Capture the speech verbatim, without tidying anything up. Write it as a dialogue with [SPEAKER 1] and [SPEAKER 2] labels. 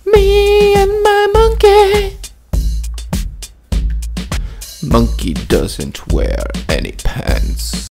[SPEAKER 1] Me and my monkey. Monkey doesn't wear any pants.